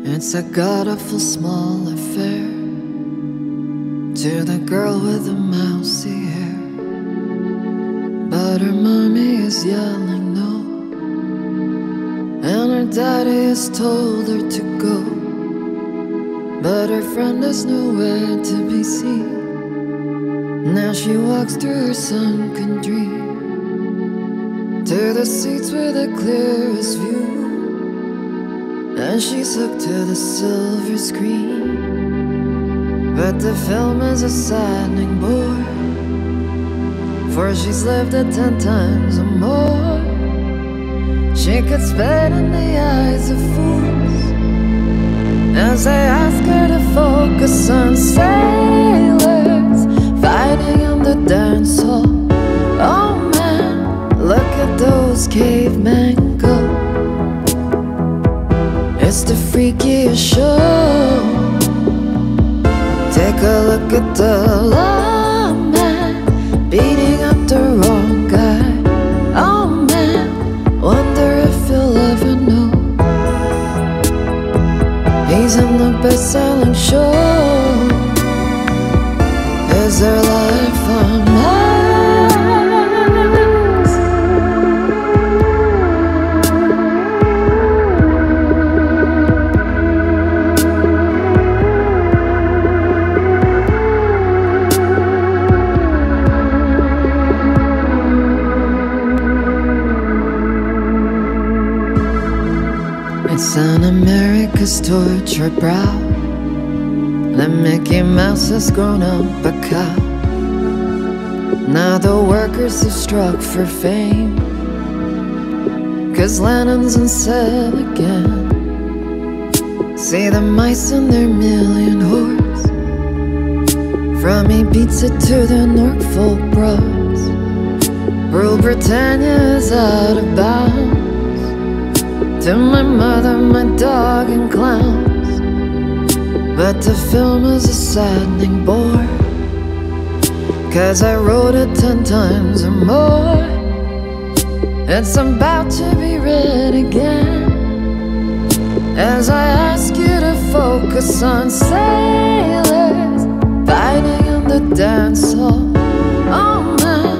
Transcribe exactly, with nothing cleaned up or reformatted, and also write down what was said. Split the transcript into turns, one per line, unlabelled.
It's a god-awful small affair to the girl with the mousy hair, but her mommy is yelling no, and her daddy has told her to go, but her friend is nowhere to be seen. Now she walks through her sunken dream to the seats with the clearest view, and she's hooked to the silver screen. But the film is a saddening bore, for she's lived it ten times or more. She could spit in the eyes of fools as they ask her to focus on sailors fighting in the dance hall. Oh man, look at those cavemen go. It's the freakiest show. Take a look at the lawman beating up the wrong guy. Oh man, wonder if you'll ever know he's in the best-selling show. Is there life on Mars? It's on America's tortured brow that Mickey Mouse has grown up a cow. Now the workers have struck for fame, 'cause Lennon's on sale again. See the mice and their million hordes, from Ibiza to the Norfolk Broads. Rule Britannia is out of bounds to my mother, my dog and clowns. But the film is a saddening bore, 'cause I wrote it ten times or more. It's about to be read again as I ask you to focus on sailors fighting in the dance hall. Oh man,